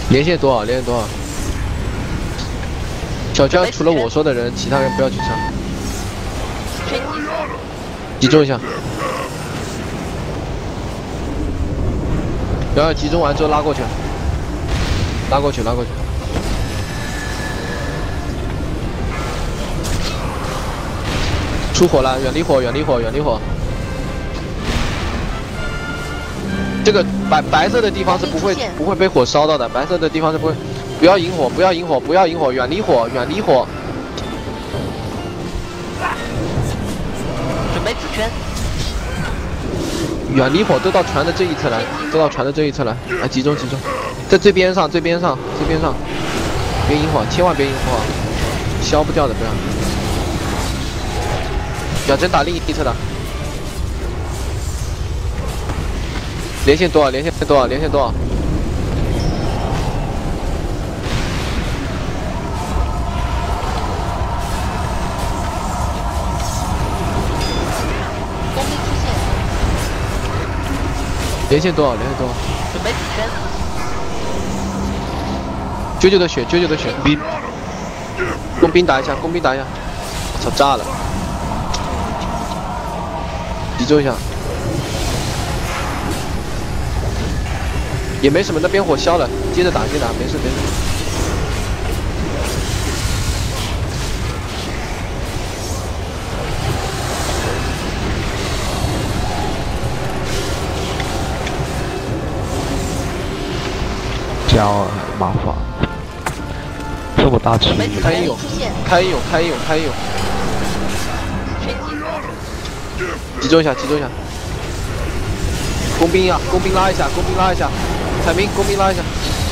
连线多少？连线多少？小江除了我说的人，其他人不要去上。集中一下。然后集中完之后拉过去，拉过去，拉过去。出火了，远离火，远离火，远离火。这个白色的地方是不会被火烧到的，白色的地方是不会。不要引火，不要引火，不要引火，远离火，远离火。 准备紫圈。 远离火，都到船的这一侧来，都到船的这一侧来，来集中集中，在最边上，最边上，最边上，别引火，千万别引火，消不掉的不要。远程打另一侧的。连线多少？连线多少？连线多少？ 工兵出现。 连线多少？连线多少？ 准备紫圈。 啾啾的血，啾啾的血。兵，工兵打一下，工兵打一下。我操，炸了！集中一下。也没什么，那边火消了，接着打，接着打，没事没事。 交麻烦，这么大区域， 开英勇，开英勇，开英勇，开英勇。集中一下，集中一下。工兵啊，工兵拉一下，工兵拉一下，彩民，工兵拉一下。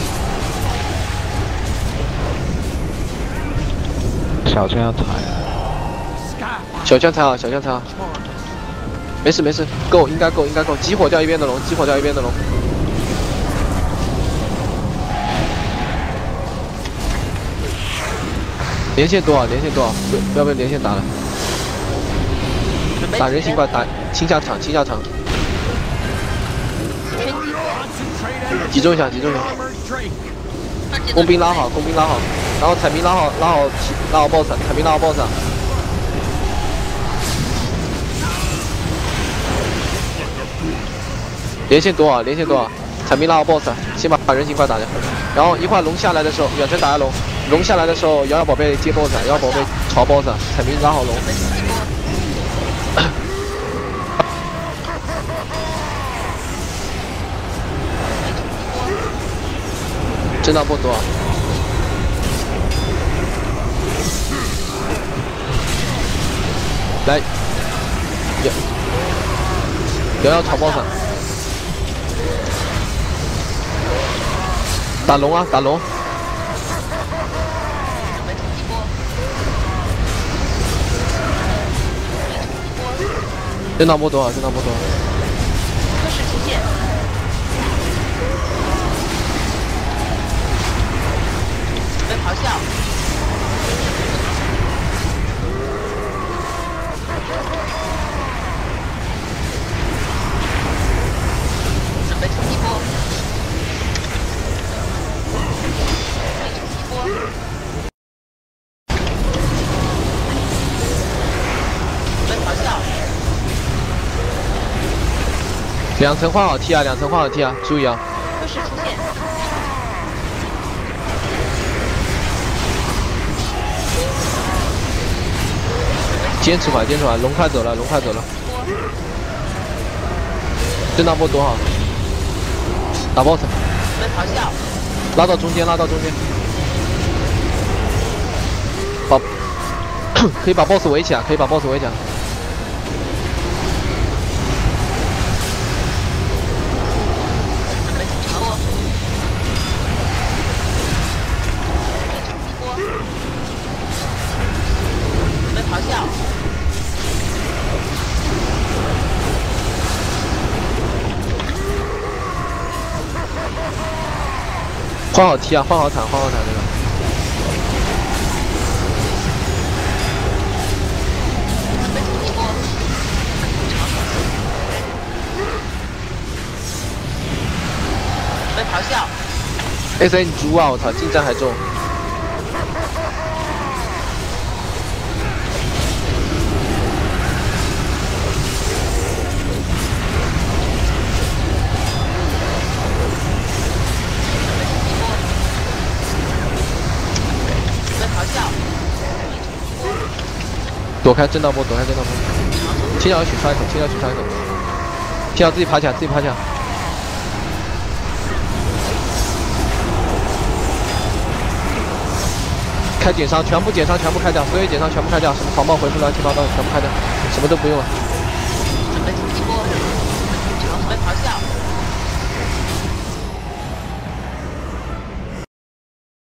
小枪要踩， 小枪踩好，小枪踩好。没事没事，够，应该够，应该够。激火掉一边的龙，激火掉一边的龙。连线多少？连线多少？不要被连线打了。打人形怪，打清下场，清下场。集中一下，集中一下。工兵拉好，工兵拉好，然后彩民拉好，拉好 BOSS， 彩民拉好 BOSS。连线多少？连线多少？彩民拉好 BOSS， 先把人形怪打掉，然后一会儿龙下来的时候，远程打下龙。龙下来的时候，摇摇宝贝接 BOSS， 摇摇宝贝朝 BOSS， 彩民拉好龙。震荡波多少？来，摇摇朝 BOSS， 打龙啊，打龙！震荡波多少？震荡波多少？ 科室出现。准备咆哮。准备冲击波。冲击波。准备咆哮。 两层换好 T 啊，两层换好 T 啊，注意啊！ 科室出现。 坚持完，坚持完，龙快走了，龙快走了。震荡波多少？打 BOSS。 准备咆哮。 拉到中间，拉到中间。把可以把 BOSS 围起来，可以把 BOSS 围起来。 咆哮！ 换好 T 啊，换好坦，换好坦这个。 准备咆哮！ AC 你猪啊！我操，近战还中。 准备咆哮， 躲开震荡波，躲开震荡波。青鸟许刷一口，青鸟许刷一口。青鸟自己爬起来，自己爬起来。开减伤，全部减伤，全部开掉，所有减伤全部开掉，什么狂暴回复乱七八糟的全部开掉，什么都不用了。 准备突击波，准备咆哮。